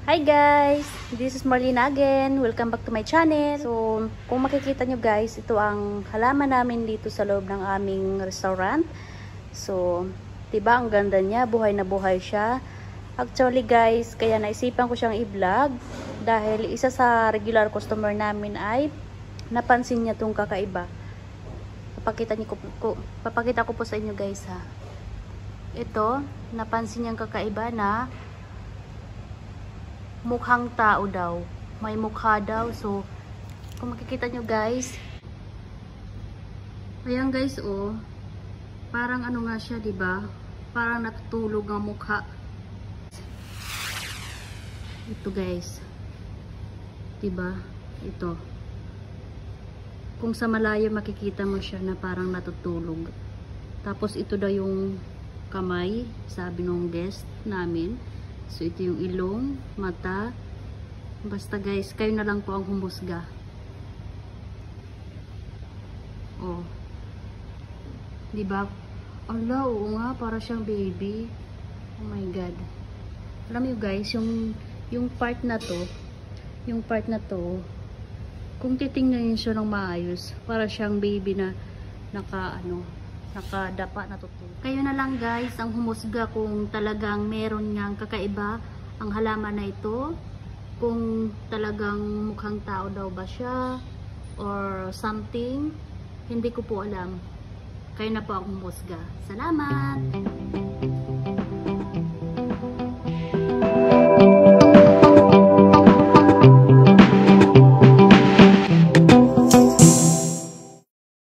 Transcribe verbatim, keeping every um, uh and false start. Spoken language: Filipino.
Hi guys! This is Marlene again. Welcome back to my channel. So, kung makikita nyo guys, ito ang halaman namin dito sa loob ng aming restaurant. So, diba ang ganda niya? Buhay na buhay siya. Actually guys, kaya naisipan ko siyang i-vlog dahil isa sa regular customer namin ay napansin niya tong kakaiba. Papakita, niyo ko, papakita ko po sa inyo guys ha. Ito, napansin niyang kakaiba na mukhang tao daw. May mukha daw. So, kung makikita nyo guys, ayan guys oh, parang ano nga siya, diba? Parang natutulog ang mukha. Ito guys, diba? Ito. Kung sa malayo makikita mo siya na parang natutulog. Tapos ito daw yung kamay, sabi nung guest namin. So, ito yung ilong, mata. Basta guys, kayo na lang po ang humusga. Oh. Diba? Ala, oo nga, para siyang baby. Oh my God. Alam niyo guys, yung, yung part na to, yung part na to, kung titingnan siya ng maayos, para siyang baby na naka, ano, nakadapa na tutulog. Kayo na lang guys ang humusga kung talagang meron ngang kakaiba ang halaman na ito, kung talagang mukhang tao daw ba siya or something, hindi ko po alam. Kayo na po ang humusga. Salamat!